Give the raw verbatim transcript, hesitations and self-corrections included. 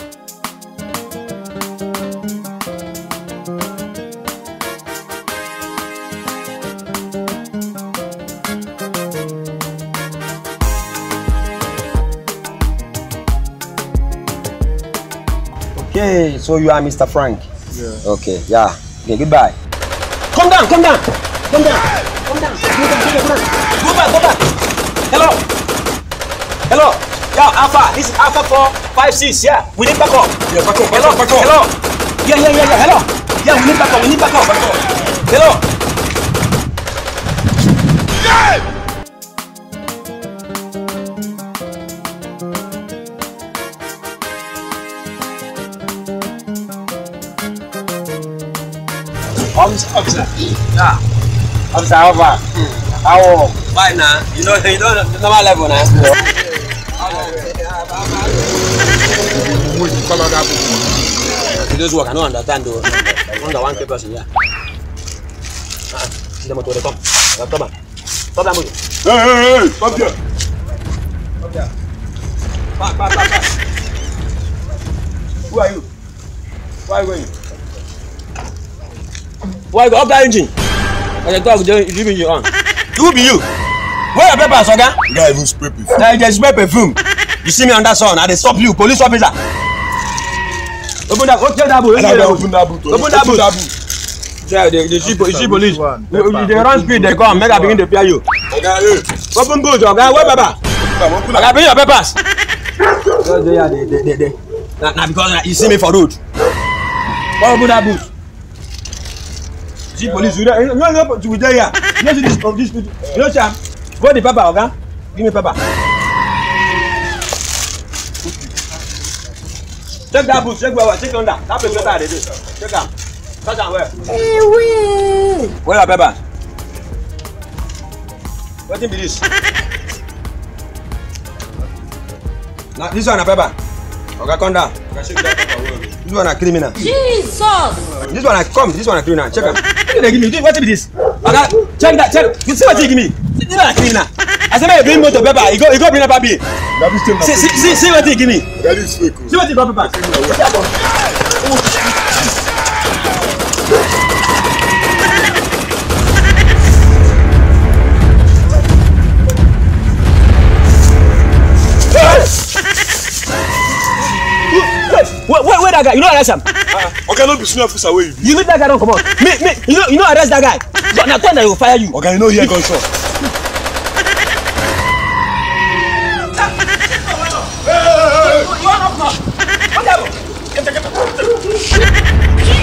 Okay, so you are Mister Frank? Yeah. Okay, yeah. Okay, goodbye. Come down, come down! Come down! Come down! Go down, go down! Go back, go back! Hello! Hello! Yeah, Alpha, this is Alpha four five six, yeah. We need back up. Yeah, back up, back hello, up, back up. Hello! Yeah, yeah, yeah, yeah, hello! Yeah, we need back up, we need back up. Back up. Hello! Yeah! Officer, officer. Yeah. Officer, over. How? Fine now. You know, you know the normal level now. Those who cannot understand though. Under one person, yeah. See them to the come. Come on. Stop that movie. Hey, hey, hey! Stop here. Stop there. Back, back, back, back. Who are you? Where are you going? Why go up that engine? I can talk to you when you're on. Who be you? Where are your papers, okay? You can't even spray perfume. Now you spray perfume. You see me on that sun, I they stop you, police officer. Open that, open that boot. Open that boot. Open that boot. Yeah, the the she police. They run speed, they come, make I begin to fear you. Open boot, okay? Where paper? Okay, bring your papers. Yeah, they, they, they, they. Now because you see me for road. Open that boot. See police, you know, you know, you there here. You know, this of this, you know, Sam. Go the paper, okay? Give me paper. Check that book, check where, check on that. That paper they do. Check them. Touch them where? Hey, wait. Where are paper? What be this? Now this one a paper. Okay, come down. Okay, check that paper. This one a criminal. Jesus! This one I come, this one I criminal. Check them. What did they give me? What is this? Okay, check that, check. You see what they give me? This one a criminal. I said, "Hey, bring motor paper. You go, you go bring a paper." See, see, see, see what they give me. That is fake. See what they got paper. Wait, wait, wait, that guy. You know arrest him. Uh, okay, not be senior officer where you be. You meet that guy, don't come on. Me, me, you know, you know arrest that guy. So now turn that will fire you. Okay, you know here gunshot. Hey, hey, hey, hey.